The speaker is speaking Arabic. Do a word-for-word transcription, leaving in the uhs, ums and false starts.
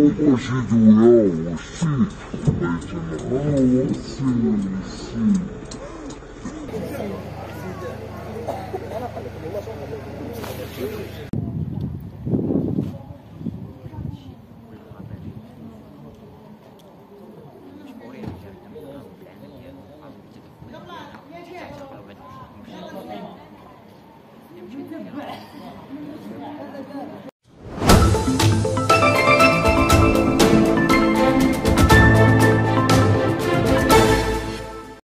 我是主要，我是为什么？我是是。